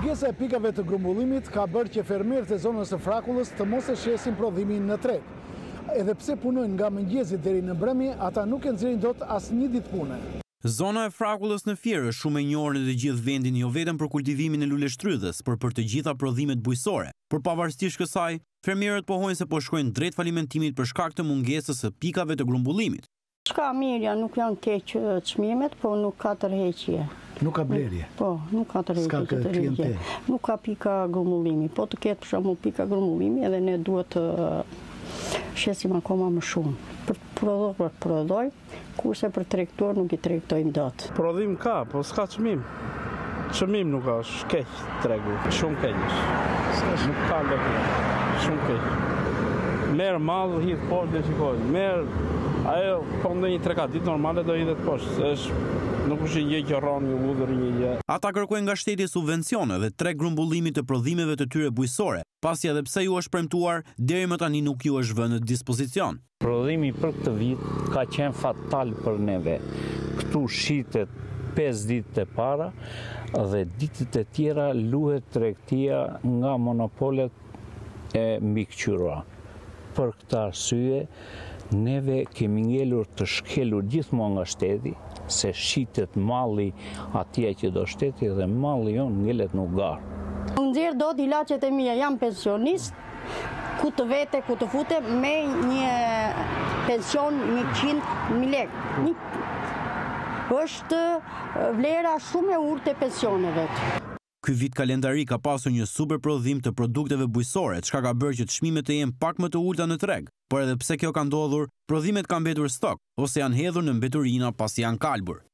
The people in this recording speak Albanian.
Mungesa e pikave të grumbullimit ka bërë që fermerët e zonës së Frakullës të mos e shesin prodhimin në treg. Edhe pse punojnë nga mëngjesi deri në mbrëmje, ata nuk e nxjerrin dot as një ditë pune. Zona e Frakullës në Fier është shumë e njohur në të gjithë vendin, jo vetëm për kultivimin e luleshtrydhës, por për të gjitha prodhimet bujqësore. Por pavarësisht kësaj, fermerët pohojnë se po shkojnë drejt falimentimit për shkak të mungesës së pikave të grumbullimit. Shka mirja, nuk janë keq çmimet, po nuk ka tërheqje. Nuk ka blerje. Po, nuk ka tërheqje. Nuk ka pika grumbullimi. Po të ketë për shembull pika grumbullimi, edhe ne duhet të shesim akoma më shumë. Për të prodhoj, kurse për tregtor nuk i tregtojmë dot. Prodhim ka, po s'ka çmim. Çmim nuk ka, shkeq tregu, shumë keq. Nuk ka lekë, shumë keq. Merë mall, hidh poshtë dhe shikoj. Merë, ajo po ndonjë 3-4 ditë normale do hidhet poshtë. Nuk është një që rron një udhër një gjë. Ata kërkojnë nga shteti subvencione dhe treg grumbullimit të prodhimeve të tyre bujqësore, pasi edhe pse ju është premtuar, deri më tani nuk ju është vënë në dispozicion. Prodhimi për këtë vit ka qenë fatal për neve. Këtu shitet 5 ditë e para dhe ditët e tjera luhet tregtia nga monopolet e mbikëqyrura. Për këtë arsye, neve kemi ngelur të shkelur gjithmonë nga shteti, se shitet malli atje që do shteti dhe malli jonë ngelet nuk garë. Unë nxjerr dot ilaçet e mia, jam pensionist, ku të vete, ku të fute, me një pension 100.000 lekë. Është vlera shumë e urtë e pensioneve. Ky vit kalendari ka pasur një super prodhim të produkteve bujqësore, çka ka bërë që çmimet të jenë pak më të ulta në treg. Por edhe pse kjo ka ndodhur, prodhimet kanë mbetur stok ose janë hedhur në mbeturina pasi janë kalbur.